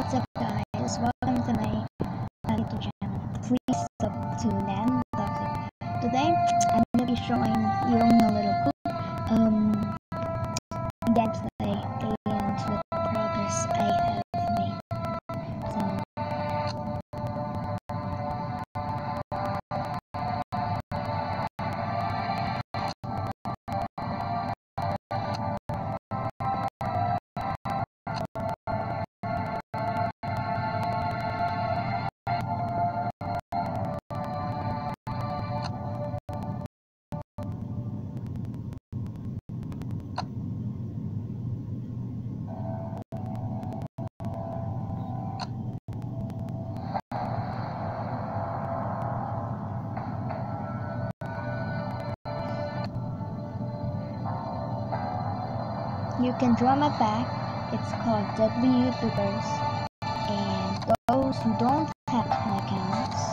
What's up guys, welcome to my YouTube channel. Please sub to Nan Toxic. Today, I'm gonna be showing you a little cool gameplay and what progress I have made. So, you can draw my back. It's called Deadly YouTubers. And those who don't have accounts,